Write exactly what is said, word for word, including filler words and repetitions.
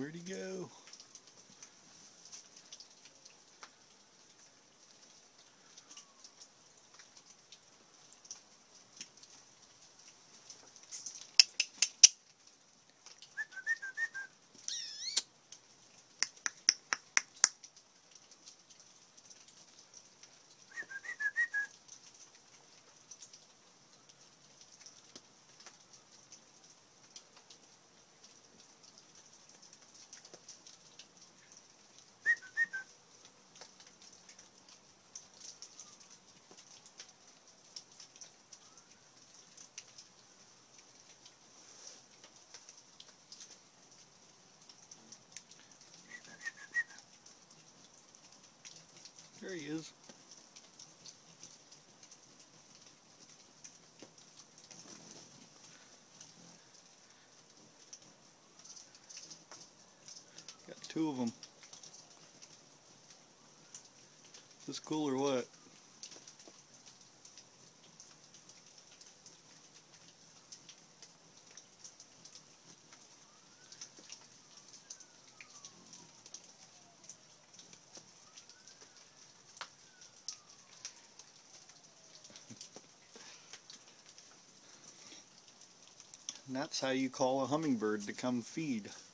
Where'd he go? There he is. Got two of them. Is this cool or what? And that's how you call a hummingbird to come feed.